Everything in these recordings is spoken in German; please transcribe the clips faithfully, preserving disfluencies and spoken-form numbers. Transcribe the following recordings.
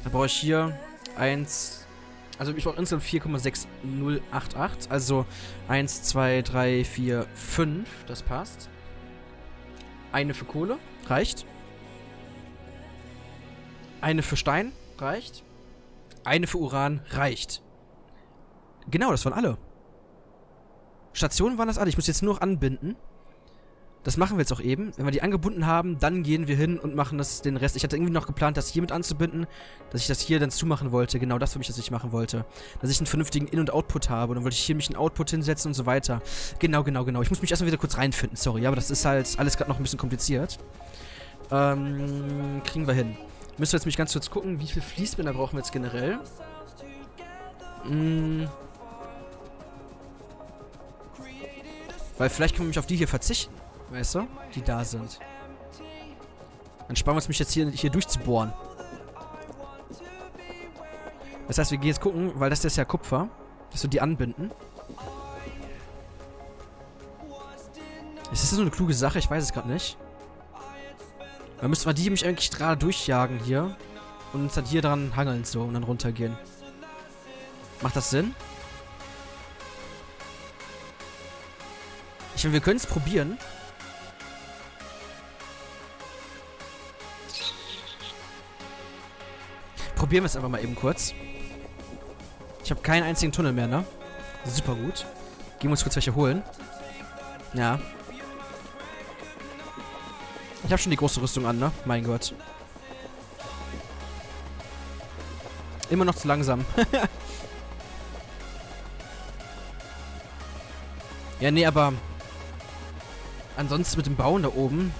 Dann brauche ich hier eins. Also ich brauche insgesamt vier Komma sechs null acht acht. Also eins, zwei, drei, vier, fünf. Das passt. Eine für Kohle. Reicht. Eine für Stein. Reicht. Eine für Uran. Reicht. Genau, das waren alle. Stationen waren das alle. Ich muss jetzt nur noch anbinden. Das machen wir jetzt auch eben. Wenn wir die angebunden haben, dann gehen wir hin und machen das den Rest. Ich hatte irgendwie noch geplant, das hier mit anzubinden, dass ich das hier dann zumachen wollte. Genau das für mich, was ich machen wollte. Dass ich einen vernünftigen In- und Output habe. Und dann wollte ich hier mich einen Output hinsetzen und so weiter. Genau, genau, genau. Ich muss mich erstmal wieder kurz reinfinden, sorry. Aber das ist halt alles gerade noch ein bisschen kompliziert. Ähm, kriegen wir hin. Müssen wir jetzt mich ganz kurz gucken, wie viel Fließbänder brauchen wir jetzt generell. Hm. Weil vielleicht können wir mich auf die hier verzichten. Weißt du? Die da sind. Dann sparen wir uns mich jetzt hier, hier durchzubohren. Das heißt, wir gehen jetzt gucken, weil das ist ja Kupfer, dass wir die anbinden. Ist das so eine kluge Sache? Ich weiß es gerade nicht. Dann müssten wir die mich eigentlich gerade durchjagen hier. Und uns dann hier dran hangeln so und dann runtergehen. Macht das Sinn? Ich meine, wir können es probieren. Probieren wir es einfach mal eben kurz. Ich habe keinen einzigen Tunnel mehr, ne? Super gut. Gehen wir uns kurz welche holen. Ja. Ich habe schon die große Rüstung an, ne? Mein Gott. Immer noch zu langsam. Ja, nee, aber ansonsten mit dem Bauen da oben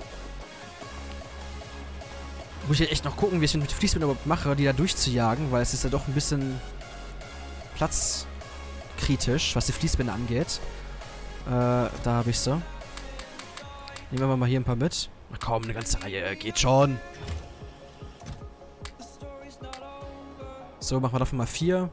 muss ich echt noch gucken, wie ich es mit Fließbändern überhaupt mache, die da durchzujagen, weil es ist ja doch ein bisschen platzkritisch, was die Fließbänder angeht. Äh, da habe ich sie. Nehmen wir mal hier ein paar mit. Ach komm, eine ganze Reihe, geht schon. So, machen wir davon mal vier.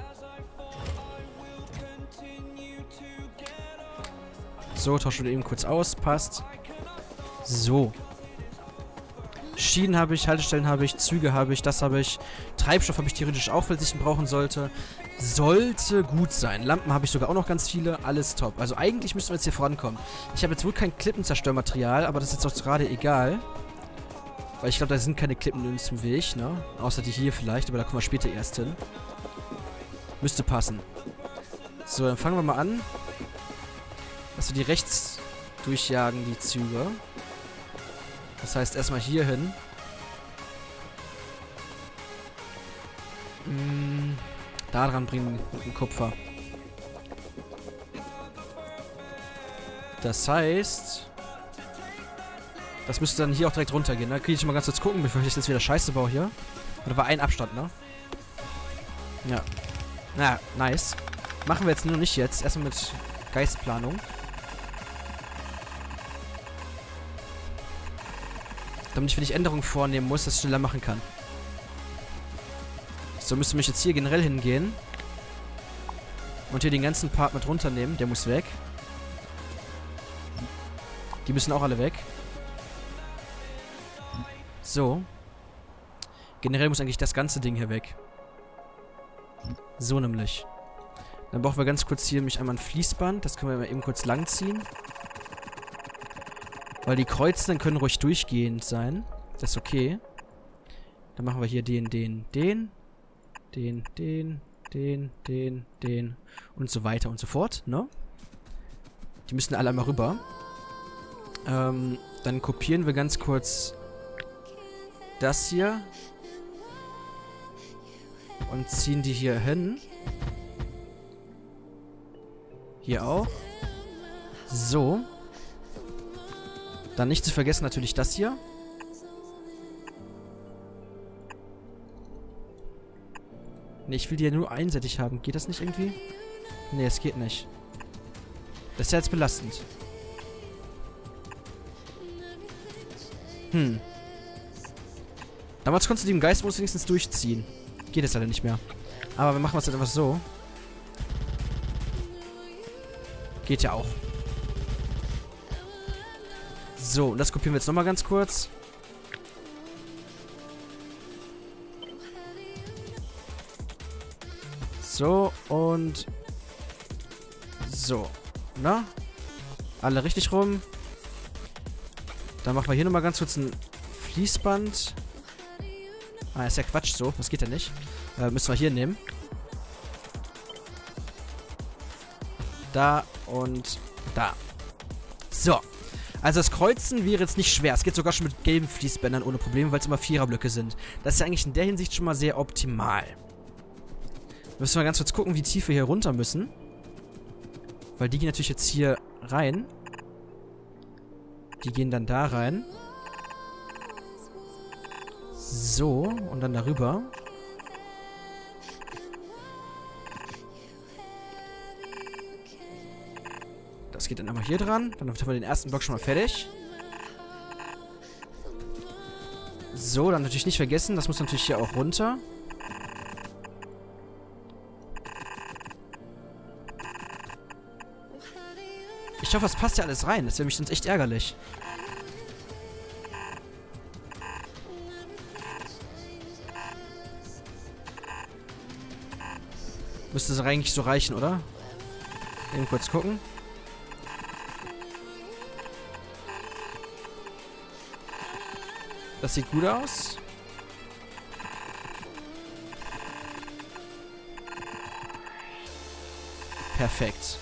So, tauschen wir eben kurz aus, passt. So. Schienen habe ich, Haltestellen habe ich, Züge habe ich, das habe ich. Treibstoff habe ich theoretisch auch, falls ich ihn brauchen sollte. Sollte gut sein. Lampen habe ich sogar auch noch ganz viele. Alles top. Also eigentlich müssen wir jetzt hier vorankommen. Ich habe jetzt wohl kein Klippenzerstörmaterial, aber das ist jetzt auch gerade egal. Weil ich glaube, da sind keine Klippen in uns im Weg, ne? Außer die hier vielleicht, aber da kommen wir später erst hin. Müsste passen. So, dann fangen wir mal an. Dass wir die rechts durchjagen, die Züge. Das heißt, erstmal hier hin. Hm, da dran bringen mit dem Kupfer. Das heißt, das müsste dann hier auch direkt runtergehen. Da kriege ich mal ganz kurz gucken, bevor ich jetzt wieder Scheiße baue hier. Da war ein Abstand, ne? Ja. Na, nice. Machen wir jetzt nur nicht jetzt. Erstmal mit Geistplanung. Damit ich, wenn ich Änderungen vornehmen muss, das schneller machen kann. So, müsste mich jetzt hier generell hingehen. Und hier den ganzen Part mit runternehmen. Der muss weg. Die müssen auch alle weg. So. Generell muss eigentlich das ganze Ding hier weg. So nämlich. Dann brauchen wir ganz kurz hier nämlich einmal ein Fließband. Das können wir mal eben kurz langziehen. Weil die Kreuzenden können ruhig durchgehend sein. Das ist okay. Dann machen wir hier den, den, den. Den, den, den, den, den. Und so weiter und so fort, ne? Die müssen alle einmal rüber. Ähm, dann kopieren wir ganz kurz das hier. Und ziehen die hier hin. Hier auch. So. Dann nicht zu vergessen natürlich das hier. Ne, ich will die ja nur einseitig haben. Geht das nicht irgendwie? Ne, es geht nicht. Das ist ja jetzt belastend. Hm. Damals konntest du den Geistmodus wenigstens durchziehen. Geht jetzt leider nicht mehr. Aber wir machen es jetzt einfach so. Geht ja auch. So, und das kopieren wir jetzt nochmal ganz kurz. So, und so. Na? Alle richtig rum. Dann machen wir hier nochmal ganz kurz ein Fließband. Ah, ist ja Quatsch so. Das geht ja nicht. Äh, müssen wir hier nehmen. Da und da. So. Also das Kreuzen wäre jetzt nicht schwer. Es geht sogar schon mit gelben Fließbändern ohne Probleme, weil es immer Viererblöcke sind. Das ist ja eigentlich in der Hinsicht schon mal sehr optimal. Müssen wir ganz kurz gucken, wie tief wir hier runter müssen. Weil die gehen natürlich jetzt hier rein. Die gehen dann da rein. So, und dann darüber. Das geht dann einmal hier dran. Dann haben wir den ersten Block schon mal fertig. So, dann natürlich nicht vergessen, das muss natürlich hier auch runter. Ich hoffe, das passt ja alles rein. Das wäre mich sonst echt ärgerlich. Müsste es eigentlich so reichen, oder? Eben kurz gucken. Das sieht gut aus. Perfekt.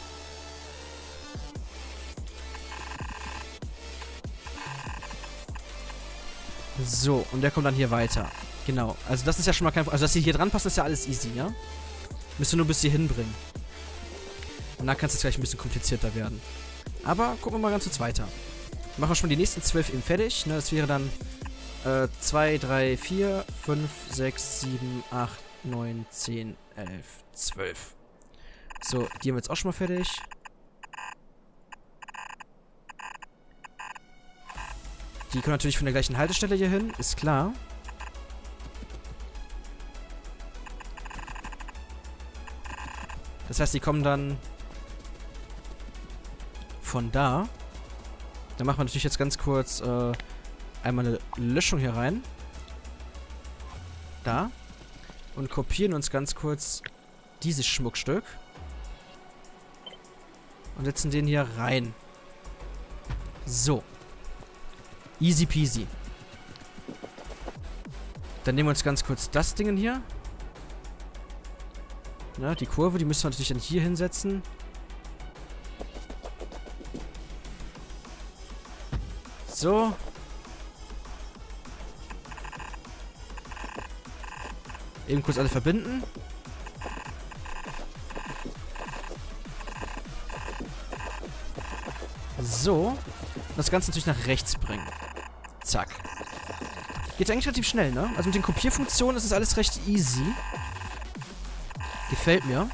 So, und der kommt dann hier weiter. Genau. Also das ist ja schon mal kein... Also dass sie hier dran passen, ist ja alles easy, ja? Müsst du nur bis hier hinbringen. Und dann kann es gleich ein bisschen komplizierter werden. Aber gucken wir mal ganz kurz weiter. Machen wir schon die nächsten zwölf eben fertig. Ne? Das wäre dann äh, zwei, drei, vier, fünf, sechs, sieben, acht, neun, zehn, elf, zwölf. So, die haben wir jetzt auch schon mal fertig. Die kommen natürlich von der gleichen Haltestelle hier hin, ist klar. Das heißt, die kommen dann von da. Dann machen wir natürlich jetzt ganz kurz äh, einmal eine Löschung hier rein. Da. Und kopieren uns ganz kurz dieses Schmuckstück. Und setzen den hier rein. So. Easy peasy. Dann nehmen wir uns ganz kurz das Ding hier. Na, die Kurve, die müssen wir natürlich dann hier hinsetzen. So. Eben kurz alle verbinden. So. Das Ganze natürlich nach rechts bringen. Zack. Geht eigentlich relativ schnell, ne? Also mit den Kopierfunktionen ist es alles recht easy. Gefällt mir.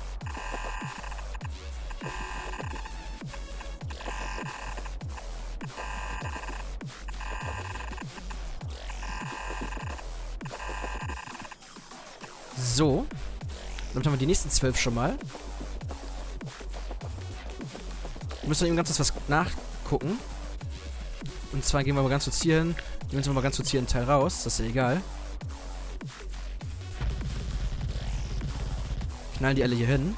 So. Damit haben wir die nächsten zwölf schon mal. Wir müssen eben ganz kurz was nachgucken. Und zwar gehen wir mal ganz kurz hier hin. Nehmen wir mal ganz kurz hier einen Teil raus. Das ist ja egal. Knallen die alle hier hin.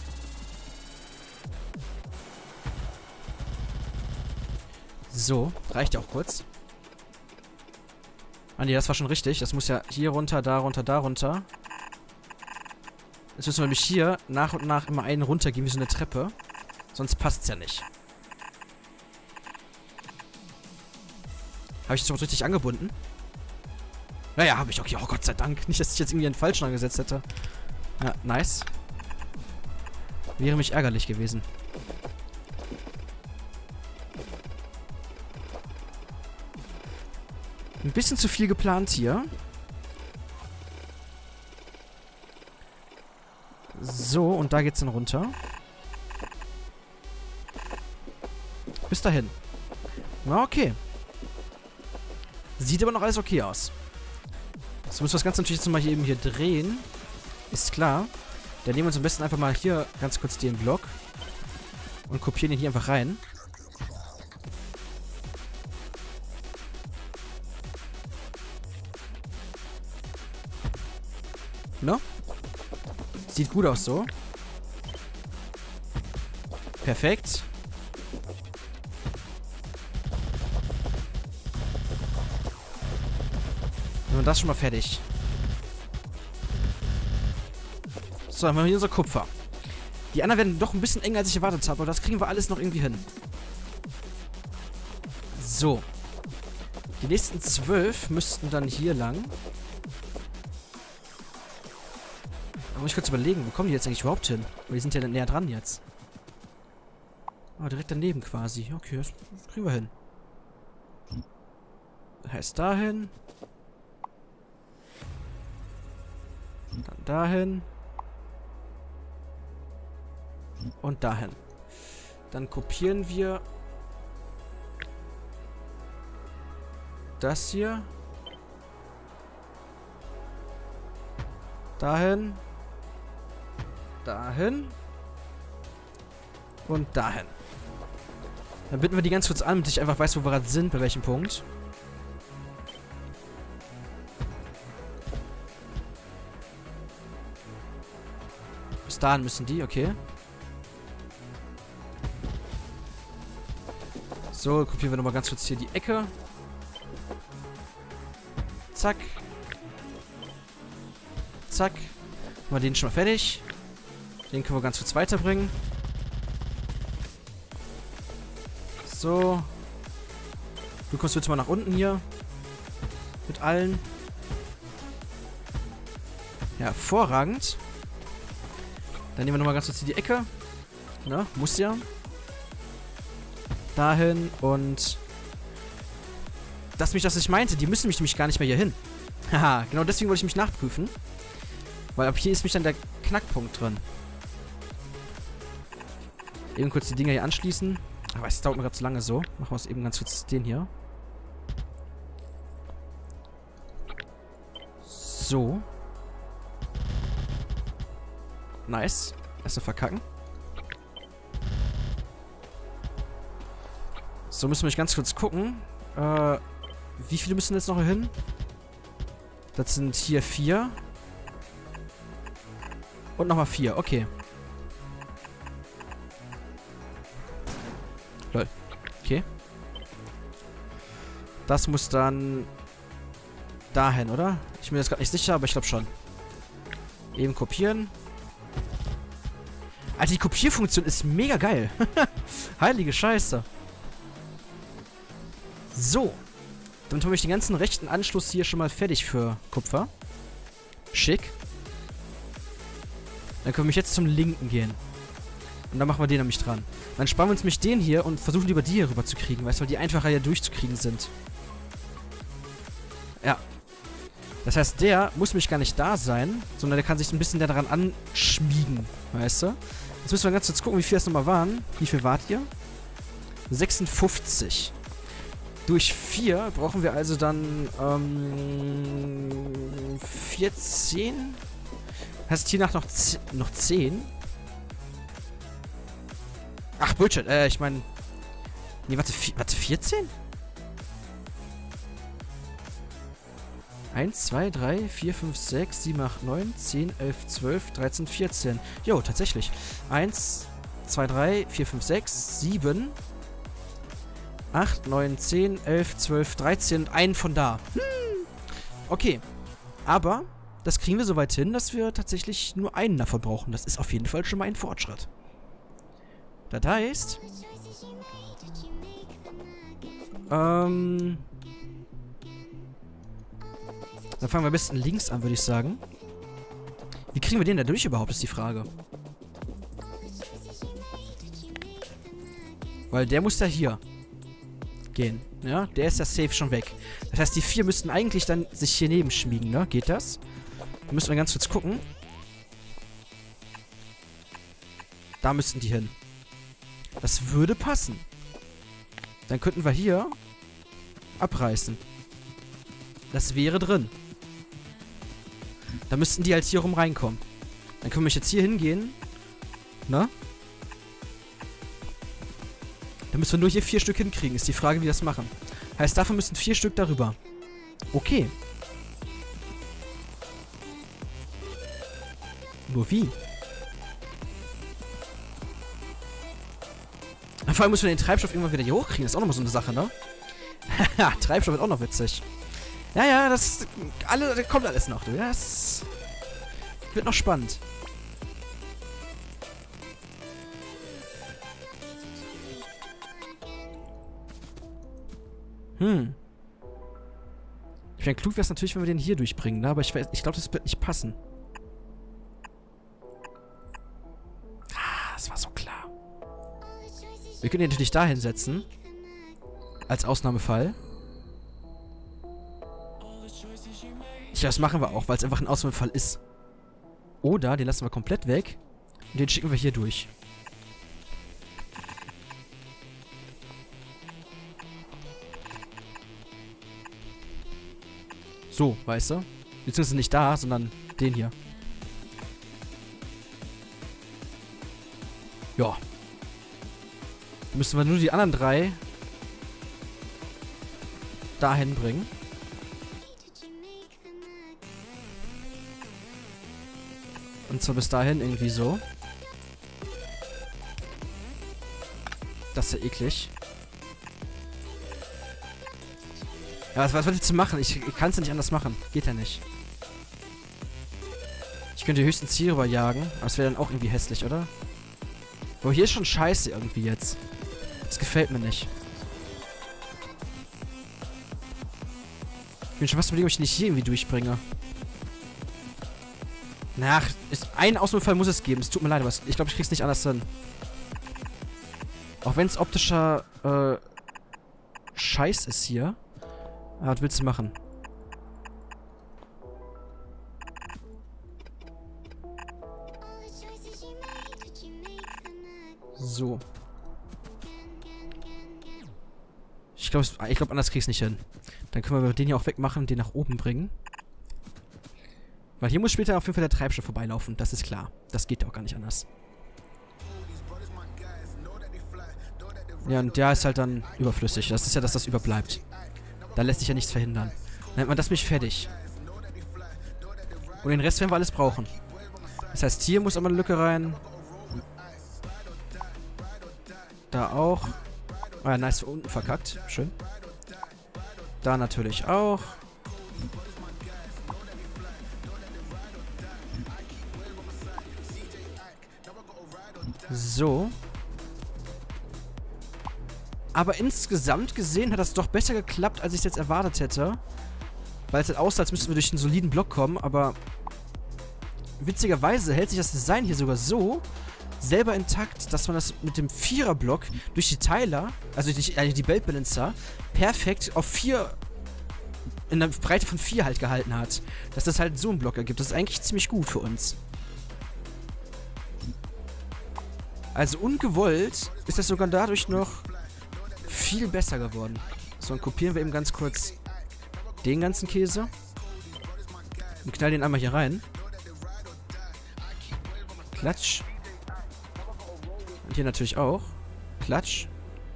So. Reicht ja auch kurz. Ah ne, das war schon richtig. Das muss ja hier runter, da runter, da runter. Jetzt müssen wir nämlich hier nach und nach immer einen runtergehen, wie so eine Treppe. Sonst passt's ja nicht. Habe ich das überhaupt richtig angebunden? Naja, habe ich. Okay, oh Gott sei Dank. Nicht, dass ich jetzt irgendwie einen falschen angesetzt hätte. Ja, nice. Wäre mich ärgerlich gewesen. Ein bisschen zu viel geplant hier. So, und da geht's dann runter. Bis dahin. Na, okay. Sieht aber noch alles okay aus. Jetzt müssen wir das Ganze natürlich jetzt mal hier eben hier drehen. Ist klar. Dann nehmen wir uns am besten einfach mal hier ganz kurz den Block. Und kopieren ihn hier einfach rein. No? Sieht gut aus so. Perfekt. Und das schon mal fertig. So, dann haben wir hier unser Kupfer. Die anderen werden doch ein bisschen enger, als ich erwartet habe, aber das kriegen wir alles noch irgendwie hin. So. Die nächsten zwölf müssten dann hier lang. Da muss ich kurz überlegen, wo kommen die jetzt eigentlich überhaupt hin? Weil die sind ja näher dran jetzt. Oh, direkt daneben quasi. Okay, das kriegen wir hin. Das heißt dahin. Dann dahin. Und dahin. Dann kopieren wir das hier. Dahin. Dahin. Und dahin. Dann binden wir die ganz kurz an, damit ich einfach weiß, wo wir gerade sind, bei welchem Punkt. Bis dahin müssen die, okay. So, kopieren wir nochmal ganz kurz hier die Ecke. Zack. Zack. Machen wir den schon mal fertig. Den können wir ganz kurz weiterbringen. So. Du kommst jetzt mal nach unten hier. Mit allen. Ja, hervorragend. Dann nehmen wir nochmal ganz kurz hier die Ecke. Ne? Muss ja. Dahin und... Das ist mich, das ich meinte. Die müssen mich nämlich gar nicht mehr hier hin. Haha, genau deswegen wollte ich mich nachprüfen. Weil ab hier ist mich dann der Knackpunkt drin. Eben kurz die Dinger hier anschließen. Aber es dauert mir gerade zu lange so. Machen wir es eben ganz kurz den hier. So. Nice. Erstmal verkacken. So, müssen wir mich ganz kurz gucken. Äh, wie viele müssen jetzt noch hier hin? Das sind hier vier. Und nochmal vier, okay. Lol. Okay. Das muss dann dahin, oder? Ich bin mir jetzt gerade nicht sicher, aber ich glaube schon. Eben kopieren. Alter, die Kopierfunktion ist mega geil. Heilige Scheiße. So. Damit habe ich den ganzen rechten Anschluss hier schon mal fertig für Kupfer. Schick. Dann können wir jetzt zum linken gehen. Und dann machen wir den nämlich dran. Dann sparen wir uns nämlich den hier und versuchen lieber die hier rüber zu kriegen, weißt du, weil die einfacher hier durchzukriegen sind. Ja. Das heißt, der muss nämlich gar nicht da sein, sondern der kann sich ein bisschen daran anschmiegen, weißt du? Jetzt müssen wir ganz kurz gucken, wie viel das nochmal waren. Wie viel wart ihr? sechsundfünfzig. Durch vier brauchen wir also dann ähm, vierzehn. Heißt hiernach noch, noch zehn? Ach, Bullshit. Äh, ich meine... Nee, warte, warte, vierzehn? eins, zwei, drei, vier, fünf, sechs, sieben, acht, neun, zehn, elf, zwölf, dreizehn, vierzehn. Jo, tatsächlich. eins, zwei, drei, vier, fünf, sechs, sieben, acht, neun, zehn, elf, zwölf, dreizehn und einen von da. Hm. Okay. Aber das kriegen wir soweit hin, dass wir tatsächlich nur einen davon brauchen. Das ist auf jeden Fall schon mal ein Fortschritt. Das heißt... Ähm... Dann fangen wir am besten links an, würde ich sagen. Wie kriegen wir den da durch überhaupt, ist die Frage. Weil der muss da hier gehen. Ja, der ist ja safe schon weg. Das heißt, die vier müssten eigentlich dann sich hier neben schmiegen, ne? Geht das? Da müssen wir ganz kurz gucken. Da müssten die hin. Das würde passen. Dann könnten wir hier abreißen. Das wäre drin. Da müssten die halt hier rum reinkommen. Dann können wir jetzt hier hingehen. Ne? Dann müssen wir nur hier vier Stück hinkriegen. Ist die Frage, wie wir das machen. Heißt, davon müssen vier Stück darüber. Okay. Nur wie? Vor allem müssen wir den Treibstoff irgendwann wieder hier hochkriegen. Das ist auch nochmal so eine Sache, ne? Haha, Treibstoff wird auch noch witzig. Ja, ja, das... Alle, das kommt alles noch, du. Ja, das... Wird noch spannend. Hm. Ich meine, klug wäre es natürlich, wenn wir den hier durchbringen, ne? Aber ich, ich glaube, das wird nicht passen. Ah, das war so klar. Wir können ihn natürlich da hinsetzen. Als Ausnahmefall. Ja, das machen wir auch, weil es einfach ein Ausnahmefall ist. Oder den lassen wir komplett weg. Und den schicken wir hier durch. So, weißt du? Beziehungsweise nicht da, sondern den hier. Ja. Dann müssen wir nur die anderen drei dahin bringen. Und zwar bis dahin irgendwie so. Das ist ja eklig. Ja, was, was willst du machen? Ich, ich kann es ja nicht anders machen. Geht ja nicht. Ich könnte höchstens hier rüber jagen, aber es wäre dann auch irgendwie hässlich, oder? Boah, hier ist schon scheiße irgendwie jetzt. Das gefällt mir nicht. Ich bin schon fast überlegen, ob ich nicht hier irgendwie durchbringe. Nach, ist, einen Ausnahmefall muss es geben. Es tut mir leid, aber ich glaube, ich krieg's nicht anders hin. Auch wenn es optischer äh, Scheiß ist hier. Aber was willst du machen? So. Ich glaube, ich glaube, anders krieg ich's nicht hin. Dann können wir den hier auch wegmachen und den nach oben bringen. Weil hier muss später auf jeden Fall der Treibstoff vorbeilaufen. Das ist klar. Das geht auch gar nicht anders. Ja, und der ist halt dann überflüssig. Das ist ja, dass das überbleibt. Da lässt sich ja nichts verhindern. Dann nennt man das mich fertig. Und den Rest werden wir alles brauchen. Das heißt, hier muss aber eine Lücke rein. Da auch. Ah ja, nice, unten verkackt. Schön. Da natürlich auch. So. Aber insgesamt gesehen hat das doch besser geklappt, als ich es jetzt erwartet hätte. Weil es halt aussah, als müssten wir durch einen soliden Block kommen, aber witzigerweise hält sich das Design hier sogar so selber intakt, dass man das mit dem Vierer-Block durch die Teiler, also die, also die Belt Balancer, perfekt auf vier, in der Breite von vier halt gehalten hat. Dass das halt so einen Block ergibt. Das ist eigentlich ziemlich gut für uns. Also ungewollt ist das sogar dadurch noch viel besser geworden. So, dann kopieren wir eben ganz kurz den ganzen Käse. Und knallen den einmal hier rein. Klatsch. Und hier natürlich auch. Klatsch.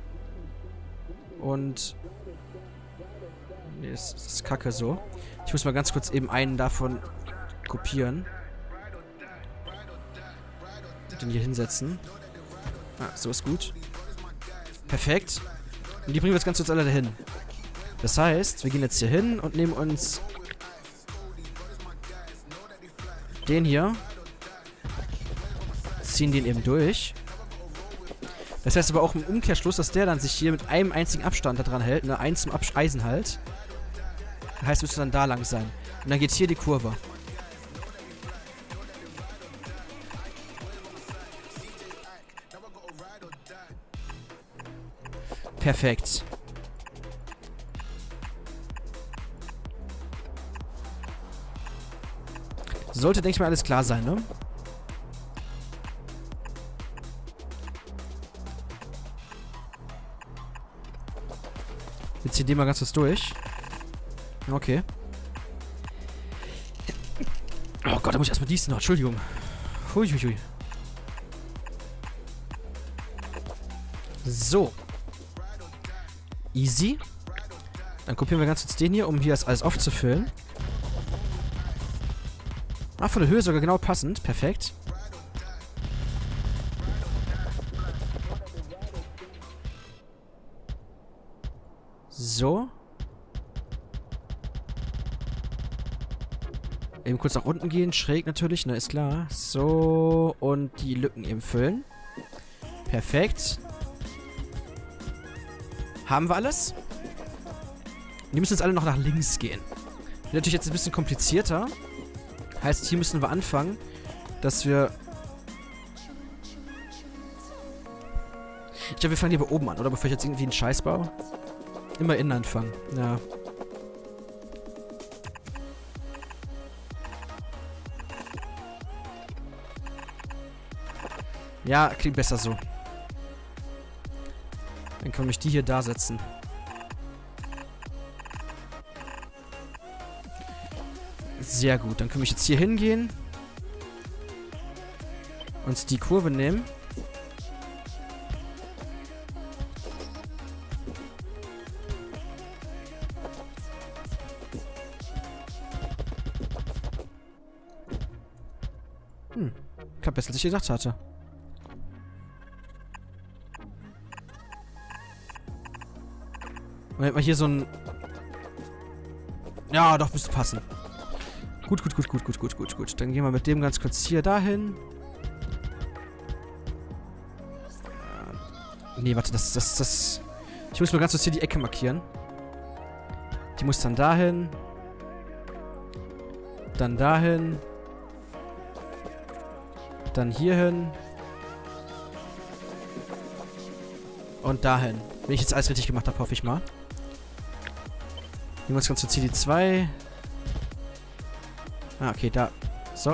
Und... Nee, das, das ist kacke so. Ich muss mal ganz kurz eben einen davon kopieren. Und den hier hinsetzen. Ah, so ist gut. Perfekt. Und die bringen wir jetzt ganz kurz alle dahin. Das heißt, wir gehen jetzt hier hin und nehmen uns den hier. Ziehen den eben durch. Das heißt aber auch im Umkehrschluss, dass der dann sich hier mit einem einzigen Abstand da dran hält. Ne, eins zum Abs Eisen halt. Das heißt, müsste dann da lang sein. Und dann geht hier die Kurve. Perfekt. Sollte, denke ich mal, alles klar sein, ne? Wir ziehen den mal ganz kurz durch. Okay. Oh Gott, da muss ich erstmal diesen noch. Entschuldigung. Hui, hui, hui. So. Easy. Dann kopieren wir ganz kurz den hier, um hier das alles aufzufüllen. Ah, von der Höhe sogar genau passend. Perfekt. So. Eben kurz nach unten gehen. Schräg natürlich, ne, ist klar. So. Und die Lücken eben füllen. Perfekt. Haben wir alles? Die müssen jetzt alle noch nach links gehen. Wird natürlich jetzt ein bisschen komplizierter. Heißt, hier müssen wir anfangen, dass wir... Ich glaube, wir fangen lieber oben an, oder? Bevor ich jetzt irgendwie einen Scheiß baue. Immer innen anfangen. Ja. Ja, klingt besser so. Dann kann ich die hier da setzen. Sehr gut. Dann können wir jetzt hier hingehen. Uns die Kurve nehmen. Hm. Klappt besser, als ich gedacht hatte. Moment mal hier so ein... Ja, doch, müsste passen. Gut, gut, gut, gut, gut, gut, gut, gut. Dann gehen wir mit dem ganz kurz hier dahin. Äh, nee, warte, das, das, das... Ich muss mir ganz kurz hier die Ecke markieren. Die muss dann dahin. Dann dahin. Dann hierhin. Und dahin. Wenn ich jetzt alles richtig gemacht habe, hoffe ich mal. Nehmen wir uns ganz kurz hier die zwei. Ah, okay, da. So.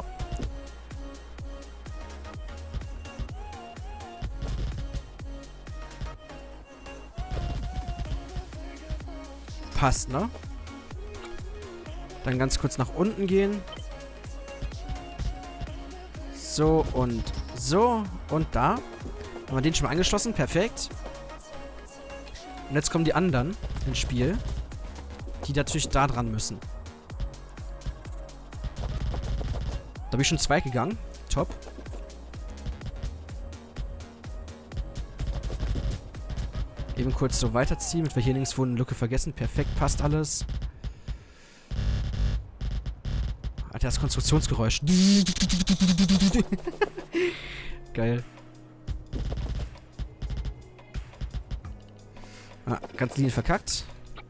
Passt, ne? Dann ganz kurz nach unten gehen. So und so. Und da. Haben wir den schon mal angeschlossen. Perfekt. Und jetzt kommen die anderen ins Spiel. Die natürlich da dran müssen. Da bin ich schon zwei gegangen. Top. Eben kurz so weiterziehen, damit wir hier nirgendwo eine Lücke vergessen. Perfekt, passt alles. Alter, das Konstruktionsgeräusch. Geil. Ah, ganz Linien verkackt.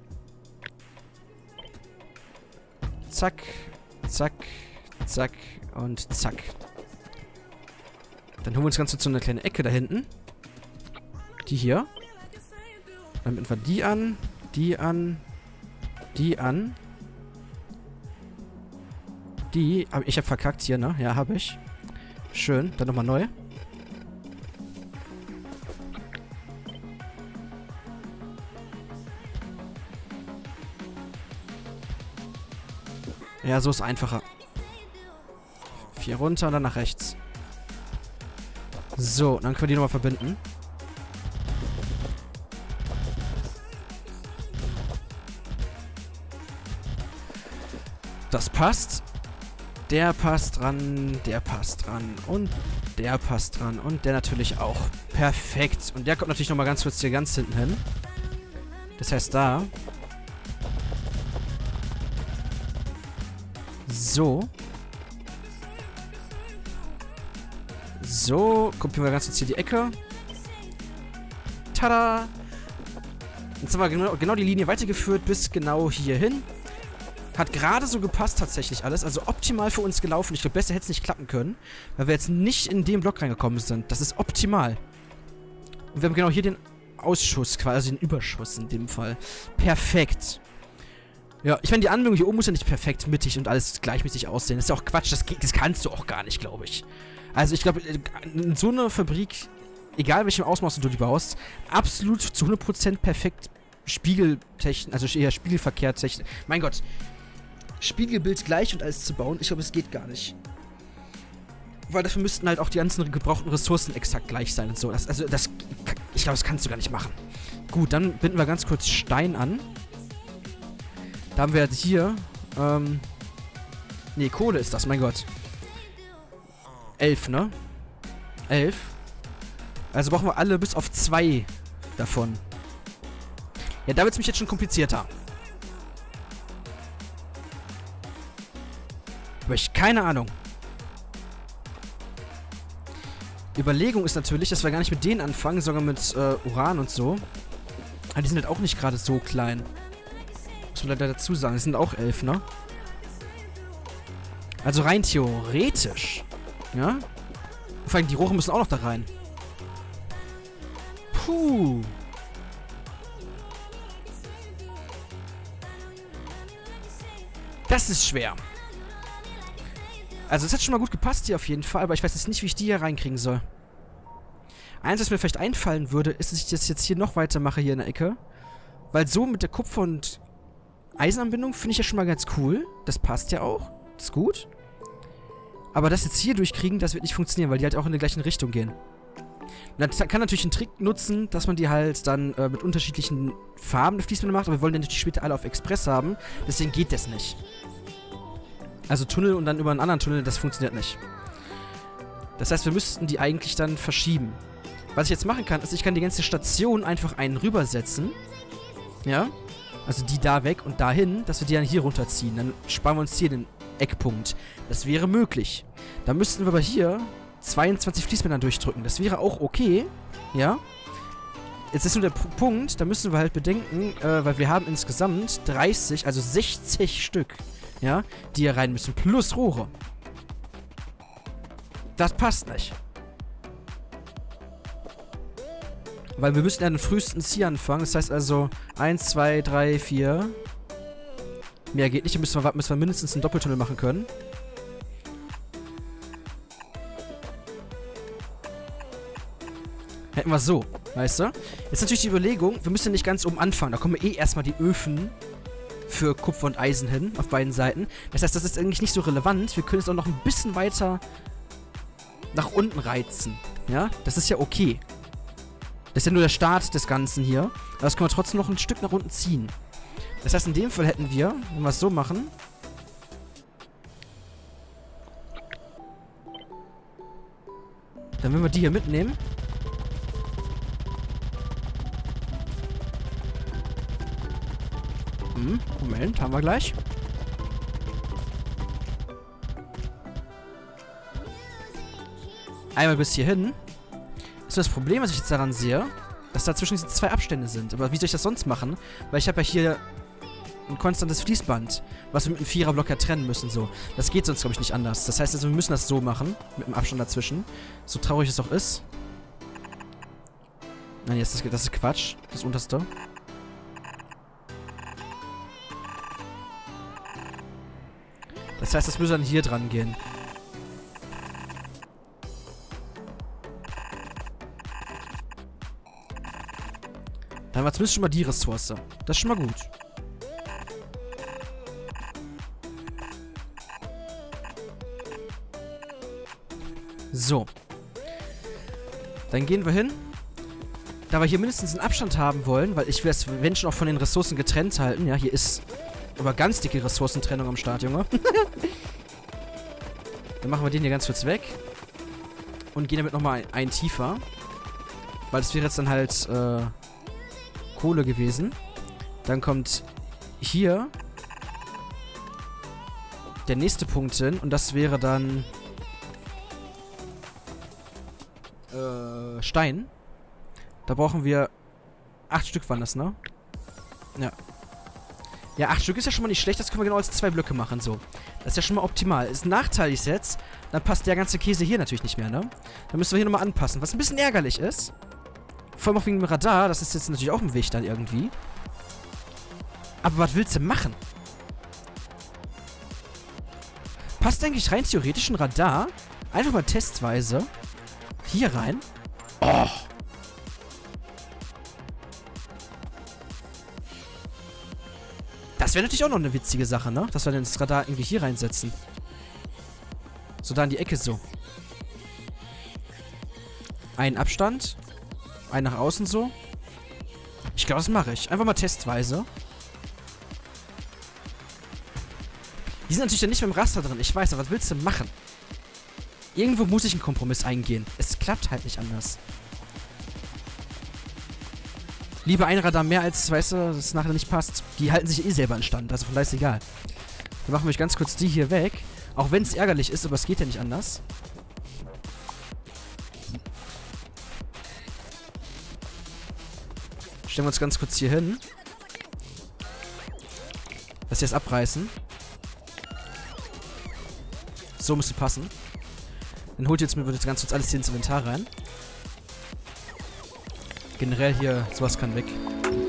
Zack, zack, zack und zack. Dann holen wir uns ganz kurz so eine kleine Ecke da hinten. Die hier. Dann binden wir die an, die an, die an. Die, aber ich habe verkackt hier, ne? Ja, habe ich. Schön, dann nochmal neu. Ja, so ist einfacher. Vier runter und dann nach rechts. So, dann können wir die nochmal verbinden. Das passt. Der passt dran, der passt dran und der passt dran und der natürlich auch. Perfekt. Und der kommt natürlich nochmal ganz kurz hier ganz hinten hin. Das heißt da. So. So. Kopieren wir ganz kurz hier die Ecke. Tada! Jetzt haben wir genau, genau die Linie weitergeführt bis genau hier hin. Hat gerade so gepasst tatsächlich alles. Also optimal für uns gelaufen. Ich glaube, besser hätte es nicht klappen können. Weil wir jetzt nicht in den Block reingekommen sind. Das ist optimal. Und wir haben genau hier den Ausschuss, quasi den Überschuss in dem Fall. Perfekt. Ja, ich meine, die Anwendung hier oben muss ja nicht perfekt mittig und alles gleichmäßig aussehen. Das ist ja auch Quatsch. Das, das kannst du auch gar nicht, glaube ich. Also ich glaube, in so einer Fabrik, egal welchem Ausmaß du die baust, absolut zu hundert Prozent perfekt Spiegeltechnik, also eher Spiegelverkehrtechnik. Mein Gott. Spiegelbild gleich und alles zu bauen, ich glaube, es geht gar nicht. Weil dafür müssten halt auch die ganzen gebrauchten Ressourcen exakt gleich sein und so. Das, also, das, ich glaube, das kannst du gar nicht machen. Gut, dann binden wir ganz kurz Stein an. Da haben wir jetzt hier, ähm, nee, Kohle ist das, mein Gott. Elf, ne? Elf. Also brauchen wir alle bis auf zwei davon. Ja, da wird es mich jetzt schon komplizierter. Aber ich keine Ahnung. Die Überlegung ist natürlich, dass wir gar nicht mit denen anfangen, sondern mit äh, Uran und so. Aber die sind halt auch nicht gerade so klein. Muss man leider dazu sagen. Die sind auch elf, ne? Also rein theoretisch. Ja? Vor allem die Rohre müssen auch noch da rein. Puh. Das ist schwer. Also es hat schon mal gut gepasst hier auf jeden Fall, aber ich weiß jetzt nicht, wie ich die hier reinkriegen soll. Eins, was mir vielleicht einfallen würde, ist, dass ich das jetzt hier noch weitermache hier in der Ecke. Weil so mit der Kupfer- und Eisenanbindung finde ich ja schon mal ganz cool. Das passt ja auch. Das ist gut. Aber das jetzt hier durchkriegen, das wird nicht funktionieren, weil die halt auch in die gleiche Richtung gehen. Und dann kann natürlich einen Trick nutzen, dass man die halt dann äh, mit unterschiedlichen Farben Fließbänder macht, aber wir wollen ja natürlich später alle auf Express haben. Deswegen geht das nicht. Also Tunnel und dann über einen anderen Tunnel, das funktioniert nicht. Das heißt, wir müssten die eigentlich dann verschieben. Was ich jetzt machen kann, ist, ich kann die ganze Station einfach einen rübersetzen. Ja? Also die da weg und dahin, dass wir die dann hier runterziehen. Dann sparen wir uns hier den Eckpunkt. Das wäre möglich. Da müssten wir aber hier zweiundzwanzig Fließbänder durchdrücken. Das wäre auch okay. Ja? Jetzt ist nur der P Punkt, da müssen wir halt bedenken, äh, weil wir haben insgesamt dreißig, also sechzig Stück, ja, die hier rein müssen. Plus Rohre. Das passt nicht. Weil wir müssen ja den frühestens hier anfangen. Das heißt also eins, zwei, drei, vier. Mehr geht nicht. Dann müssen wir, müssen wir mindestens einen Doppeltunnel machen können. Hätten wir so, weißt du? Jetzt natürlich die Überlegung, wir müssen ja nicht ganz oben anfangen. Da kommen eh erstmal die Öfen für Kupfer und Eisen hin, auf beiden Seiten. Das heißt, das ist eigentlich nicht so relevant. Wir können es auch noch ein bisschen weiter nach unten reizen. Ja, das ist ja okay. Das ist ja nur der Start des Ganzen hier. Aber das können wir trotzdem noch ein Stück nach unten ziehen. Das heißt, in dem Fall hätten wir, wenn wir es so machen, dann würden wir die hier mitnehmen. Hm, Moment, haben wir gleich. Einmal bis hierhin. Ist das Problem, was ich jetzt daran sehe, dass da zwischen diese zwei Abstände sind. Aber wie soll ich das sonst machen? Weil ich habe ja hier ein konstantes Fließband, was wir mit einem Viererblock ja trennen müssen, so. Das geht sonst, glaube ich, nicht anders. Das heißt also, wir müssen das so machen, mit einem Abstand dazwischen. So traurig es auch ist. Nein, jetzt, das, das ist Quatsch. Das unterste. Das heißt, das müsste dann hier dran gehen. Dann haben wir zumindest schon mal die Ressource. Das ist schon mal gut. So. Dann gehen wir hin. Da wir hier mindestens einen Abstand haben wollen, weil ich will das wenn schon auch von den Ressourcen getrennt halten. Ja, hier ist aber ganz dicke Ressourcentrennung am Start, Junge. Dann machen wir den hier ganz kurz weg. Und gehen damit nochmal ein, ein tiefer. Weil das wäre jetzt dann halt, äh, Kohle gewesen. Dann kommt hier der nächste Punkt hin. Und das wäre dann äh, Stein. Da brauchen wir acht Stück waren das, ne? Ja. Ja, acht Stück ist ja schon mal nicht schlecht. Das können wir genau als zwei Blöcke machen, so. Das ist ja schon mal optimal. Ist nachteilig jetzt. Dann passt der ganze Käse hier natürlich nicht mehr, ne? Dann müssen wir hier nochmal anpassen. Was ein bisschen ärgerlich ist. Vor allem auch wegen dem Radar. Das ist jetzt natürlich auch im Weg dann irgendwie. Aber was willst du machen? Passt eigentlich rein theoretisch ein Radar? Einfach mal testweise. Hier rein. Oh. Das wäre natürlich auch noch eine witzige Sache, ne? Dass wir dann das Radar irgendwie hier reinsetzen. So, da in die Ecke so. Einen Abstand. Einen nach außen so. Ich glaube, das mache ich. Einfach mal testweise. Die sind natürlich dann nicht mit dem Raster drin. Ich weiß, aber was willst du machen? Irgendwo muss ich einen Kompromiss eingehen. Es klappt halt nicht anders. Lieber ein Radar mehr als, weißt du, dass es nachher nicht passt. Die halten sich eh selber in Stand, also von daher ist egal. Dann machen wir ganz kurz die hier weg. Auch wenn es ärgerlich ist, aber es geht ja nicht anders. Stellen wir uns ganz kurz hier hin. Dass sie das abreißen. So müsste passen. Dann holt jetzt mir jetzt ganz kurz alles hier ins Inventar rein. Generell hier, sowas kann weg.